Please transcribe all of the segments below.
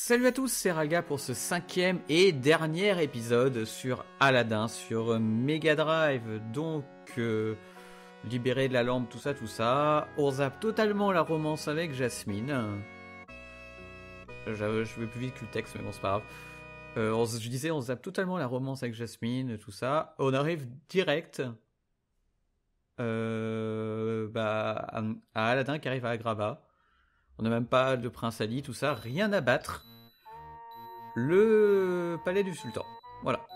Salut à tous, c'est Raga pour ce 5e et dernier épisode sur Aladdin, sur Mega Drive. Donc, libéré de la lampe, tout ça. On zappe totalement la romance avec Jasmine. Je vais plus vite que le texte, mais bon, c'est pas grave. Je disais, on zappe totalement la romance avec Jasmine, tout ça. On arrive direct à Aladdin qui arrive à Agrabah. On n'a même pas de prince Ali, tout ça, rien à battre. Le palais du sultan. Voilà.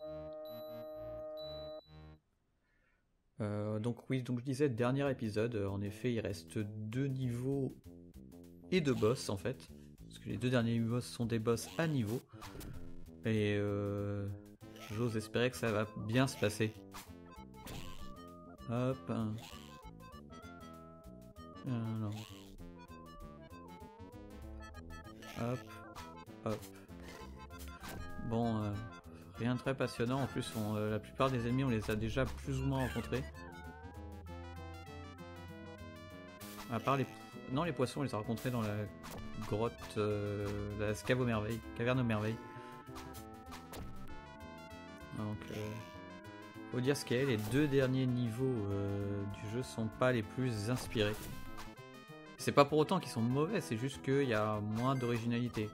Donc oui, donc je disais, dernier épisode, en effet, il reste 2 niveaux et 2 boss en fait. Parce que les 2 derniers boss sont des boss à niveau. Et j'ose espérer que ça va bien se passer. Hop. Non. Hop. Bon, rien de très passionnant. En plus, la plupart des ennemis, on les a déjà plus ou moins rencontrés. À part les... Non, les poissons, on les a rencontrés dans la grotte... la caverne aux merveilles. Donc, faut dire ce qu'il y a, les 2 derniers niveaux du jeu sont pas les plus inspirés. C'est pas pour autant qu'ils sont mauvais, c'est juste qu'il y a moins d'originalité.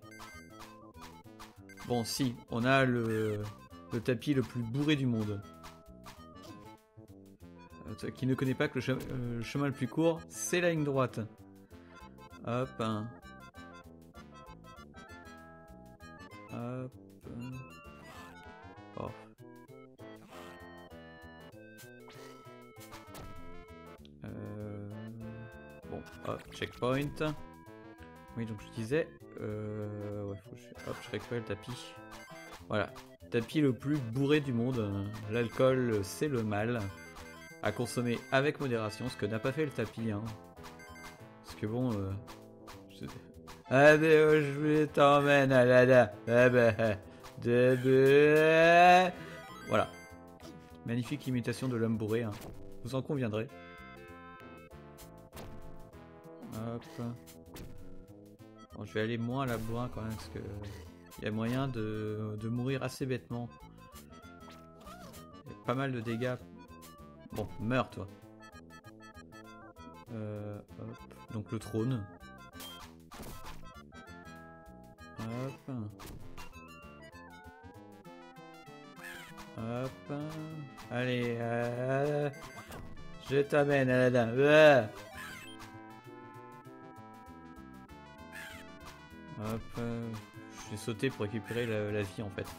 Bon, si, on a le tapis le plus bourré du monde. Qui ne connaît pas que le chemin le plus court, c'est la ligne droite. Hop. Hop. Oh. Bon, hop, checkpoint. Oui, donc je disais... ouais, hop, je récupère le tapis. Voilà, tapis le plus bourré du monde. L'alcool, c'est le mal. À consommer avec modération, ce que n'a pas fait le tapis. Hein. Parce que bon... Allez, je t'emmène à la... Voilà. Magnifique imitation de l'homme bourré. Hein. Vous en conviendrez. Hop. Bon, je vais aller moins à la bourrin quand même parce que il y a moyen de mourir assez bêtement. Il y a pas mal de dégâts. Bon, meurs toi. Hop. Donc le trône. Hop. Hop. Allez. Je t'amène à la dame. Hop, je vais sauter pour récupérer la vie en fait.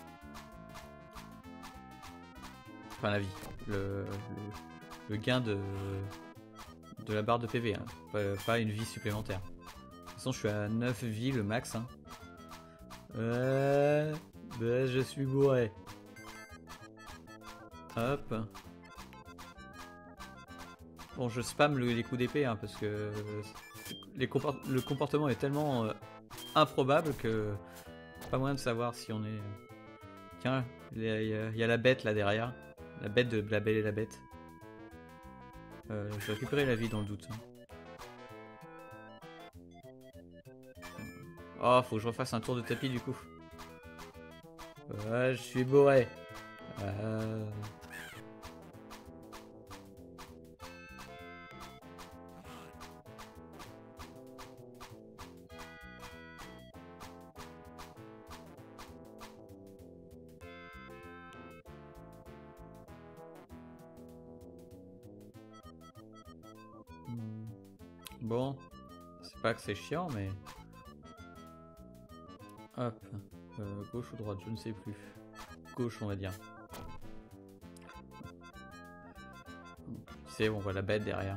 Enfin la vie, le gain de la barre de PV, hein. Pas une vie supplémentaire. De toute façon je suis à 9 vies le max. Hein. Je suis bourré. Hop. Bon je spam les coups d'épée hein, parce que le comportement est tellement... improbable que pas moyen de savoir si on est... Tiens, il y a la bête là derrière. La bête de La Belle et la Bête. Je vais récupérer la vie dans le doute. Oh, faut que je refasse un tour de tapis du coup. Je suis bourré. Bon, c'est pas que c'est chiant, mais... Hop, gauche ou droite, je ne sais plus. Gauche, on va dire. C'est bon, on voit la bête derrière.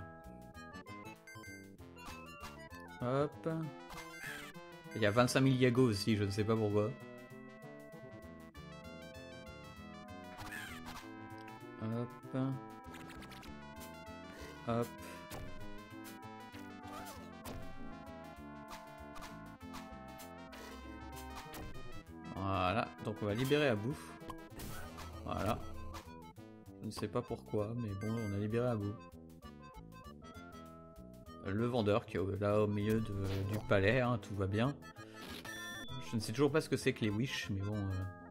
Hop. Il y a 25 000 Yago aussi, je ne sais pas pourquoi. Hop. Hop. Voilà, donc on va libérer Abou. Voilà. Je ne sais pas pourquoi, mais bon, on a libéré Abou. Le vendeur qui est là au milieu du palais, hein, tout va bien. Je ne sais toujours pas ce que c'est que les Wish, mais bon...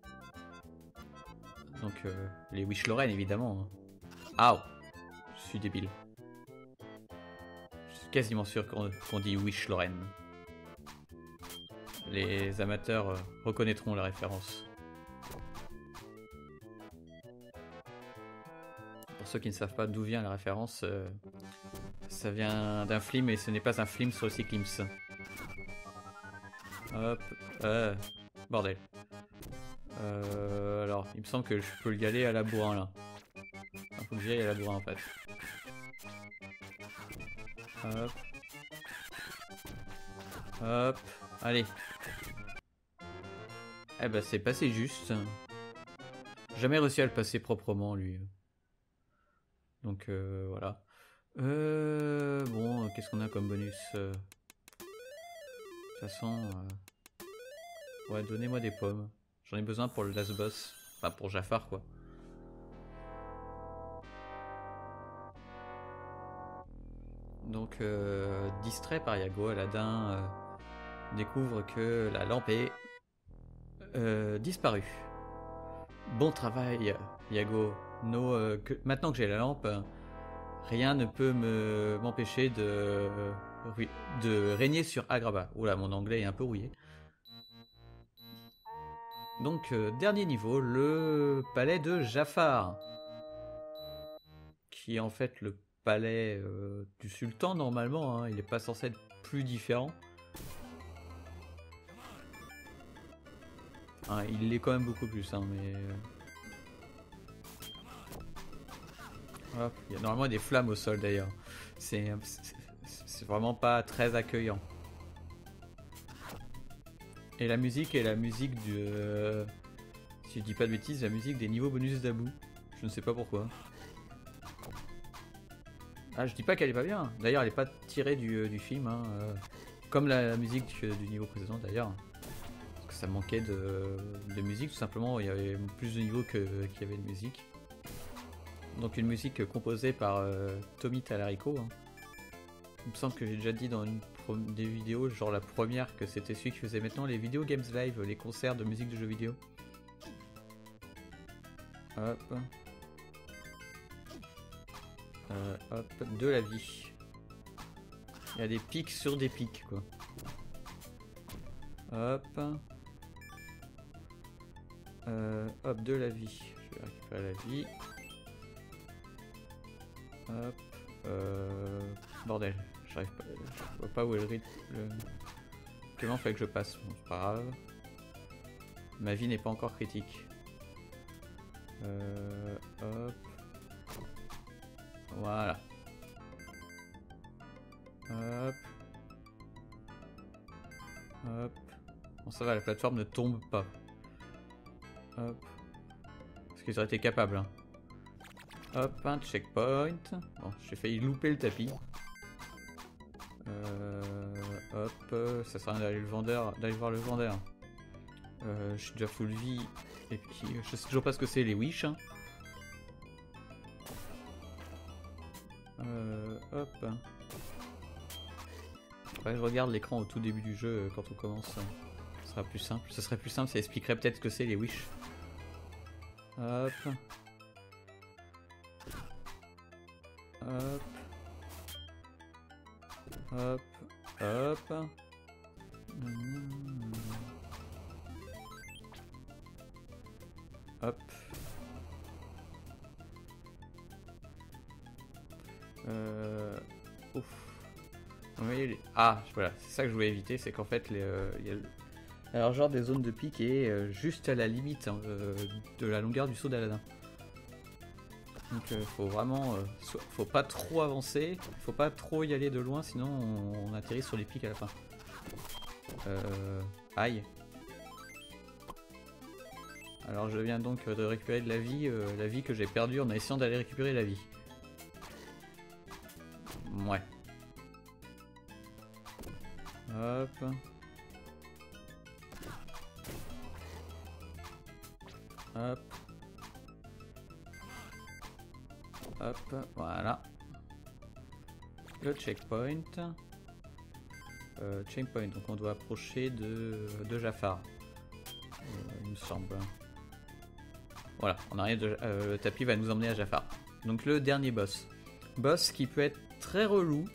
Donc, les Wish Lorraine, évidemment. Hein. Je suis débile. Je suis quasiment sûr qu'on dit Wish Lorraine. Les amateurs reconnaîtront la référence. Pour ceux qui ne savent pas d'où vient la référence, ça vient d'un film et ce n'est pas un film sur le cyclisme. Hop, bordel. Alors, il me semble que je peux y aller à la bourrin là. Il faut que j'y aille à la bourrin en fait. Hop. Hop. Allez. Eh ben c'est passé juste. Jamais réussi à le passer proprement lui. Donc voilà. Bon, qu'est-ce qu'on a comme bonus de toute façon... Ouais, donnez-moi des pommes. J'en ai besoin pour le last boss. Enfin, pour Jafar, quoi. Donc, distrait par Yago, Aladdin découvre que la lampe est disparue. Bon travail, Yago. Maintenant que j'ai la lampe, rien ne peut m'empêcher de régner sur Agrabah. Oula, mon anglais est un peu rouillé. Donc, dernier niveau, le palais de Jafar. Qui est en fait le palais du sultan, normalement. Hein. Il n'est pas censé être plus différent. Hein, il l'est quand même beaucoup plus, hein, mais... Hop, il y a normalement des flammes au sol, d'ailleurs. C'est vraiment pas très accueillant. Et la musique est la musique du... si je dis pas de bêtises, la musique des niveaux bonus d'Abou. Je ne sais pas pourquoi. Ah, je dis pas qu'elle est pas bien. D'ailleurs, elle est pas tirée du film. Hein. Comme la musique du niveau précédent, d'ailleurs. Parce que ça manquait de musique, tout simplement. Il y avait plus de niveaux qu'il y avait de musique. Donc une musique composée par Tommy Tallarico. Hein. Il me semble que j'ai déjà dit dans des vidéos, genre la première, que c'était celui qui faisait maintenant les vidéos Games Live, les concerts de musique de jeux vidéo. Hop. Hop, de la vie. Il y a des pics sur des pics, quoi. Hop. Hop, de la vie. Je vais récupérer la vie. Hop. Bordel. J'arrive pas. Je vois pas où est le rythme. Comment fait que je passe? Bon, c'est pas grave. Ma vie n'est pas encore critique. Hop. Voilà. Hop. Hop. Bon, ça va, la plateforme ne tombe pas. Hop. Parce qu'ils auraient été capables. Hein. Hop, un checkpoint. Bon, j'ai failli louper le tapis. Hop, ça sert à rien d'aller voir le vendeur. Je suis déjà full vie. Et puis, je sais toujours pas ce que c'est les Wish. Hein. Hop. Ouais, je regarde l'écran au tout début du jeu quand on commence. Ce sera plus simple. Ce serait plus simple, ça expliquerait peut-être ce que c'est les Wish. Hop. Hop. Hop. Hop. Hop. Ouf. Oui, ah, voilà, c'est ça que je voulais éviter, c'est qu'en fait, il y a alors genre des zones de pique et juste à la limite hein, de la longueur du saut d'Aladin. Donc faut vraiment, faut pas trop avancer, faut pas trop y aller de loin, sinon on atterrit sur les pics à la fin. Aïe. Alors je viens donc de récupérer de la vie que j'ai perdue en essayant d'aller récupérer la vie. Ouais. Hop. Hop. Hop, voilà. Le checkpoint. Chainpoint, donc on doit approcher de Jafar. Il me semble. Voilà, on arrive le tapis va nous emmener à Jafar. Donc le dernier boss. Boss qui peut être très relou.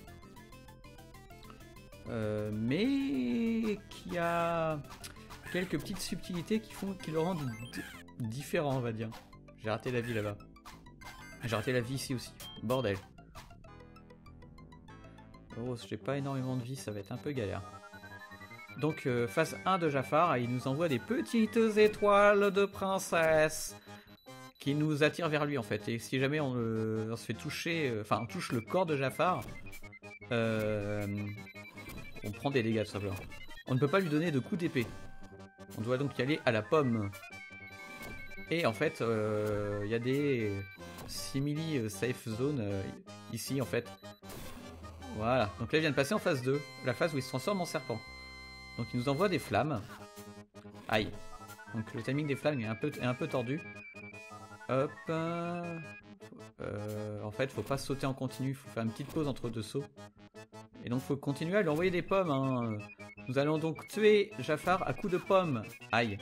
Mais qui a quelques petites subtilités qui le rendent différent, on va dire. J'ai raté la vie là-bas. J'ai raté la vie ici aussi. Bordel. Oh, j'ai pas énormément de vie, ça va être un peu galère. Donc, phase 1 de Jafar, il nous envoie des petites étoiles de princesse qui nous attirent vers lui en fait. Et si jamais on se fait toucher, enfin on touche le corps de Jafar, on prend des dégâts tout simplement. On ne peut pas lui donner de coups d'épée. On doit donc y aller à la pomme. Et en fait, il y a des simili safe zone ici en fait. Voilà, donc là il vient de passer en phase 2, la phase où il se transforme en serpent. Donc il nous envoie des flammes. Aïe. Donc le timing des flammes est un peu tordu. Hop. En fait, faut pas sauter en continu, faut faire une petite pause entre deux sauts. Et donc faut continuer à lui envoyer des pommes. Hein. Nous allons donc tuer Jafar à coups de pommes. Aïe.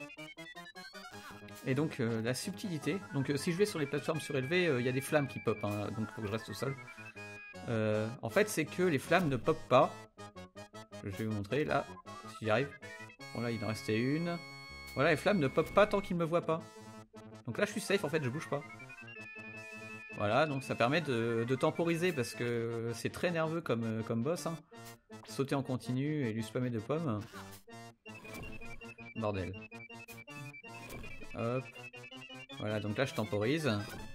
Et donc la subtilité. Donc si je vais sur les plateformes surélevées, il y a des flammes qui pop. Hein, donc faut que je reste au sol. En fait, c'est que les flammes ne popent pas. Je vais vous montrer là, si j'y arrive. Bon là, il en restait une. Voilà, les flammes ne popent pas tant qu'ils ne me voient pas. Donc là, je suis safe en fait, je bouge pas. Voilà, donc ça permet de temporiser parce que c'est très nerveux comme boss. Hein. Sauter en continu et lui spammer de pommes. Bordel. Hop. Voilà, donc là je temporise.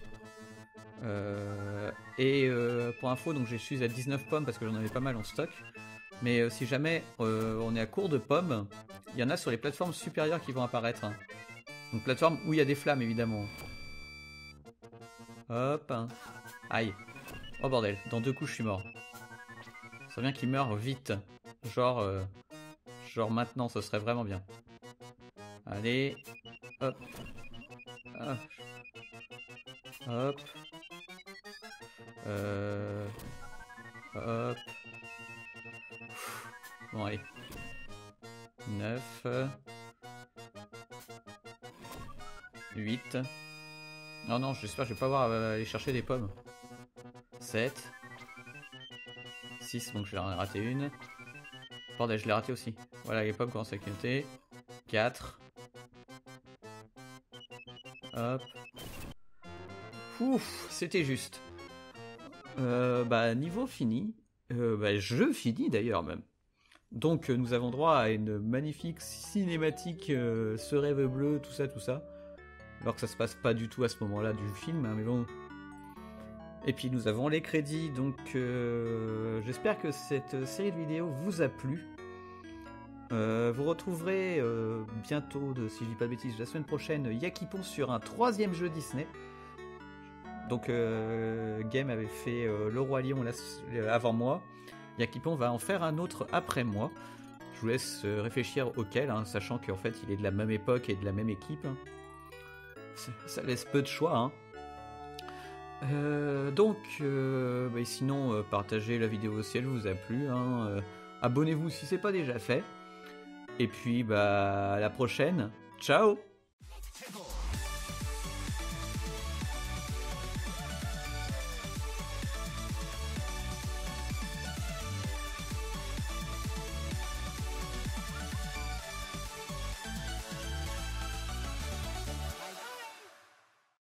Pour info, donc je suis à 19 pommes parce que j'en avais pas mal en stock. Mais si jamais on est à court de pommes, il y en a sur les plateformes supérieures qui vont apparaître. Hein. Donc plateforme où il y a des flammes évidemment. Hop. Aïe. Oh bordel, dans 2 coups je suis mort. Ça serait bien qu'il meure vite. Genre maintenant, ce serait vraiment bien. Allez. Hop. Hop. Hop. Hop. Bon allez. 9. 8. Non, j'espère que je vais pas avoir à aller chercher des pommes. 7. 6, donc je l'ai raté une. Bordel, je l'ai raté aussi. Voilà, les pommes commencent à clignoter. 4. Hop. Ouf, c'était juste. Niveau fini. Je finis d'ailleurs même. Donc nous avons droit à une magnifique cinématique, ce rêve bleu, tout ça. Alors que ça se passe pas du tout à ce moment-là du film, hein, mais bon. Et puis nous avons les crédits, donc j'espère que cette série de vidéos vous a plu. Vous retrouverez bientôt, si je dis pas de bêtises, la semaine prochaine, Yakipon sur un 3e jeu Disney. Donc Game avait fait Le Roi Lion avant moi. Yakipon va en faire un autre après moi. Je vous laisse réfléchir auquel, hein, sachant qu'en fait il est de la même époque et de la même équipe. Ça laisse peu de choix. Hein. Sinon, partagez la vidéo si elle vous a plu. Hein. Abonnez-vous si c'est pas déjà fait. Et puis, à la prochaine. Ciao!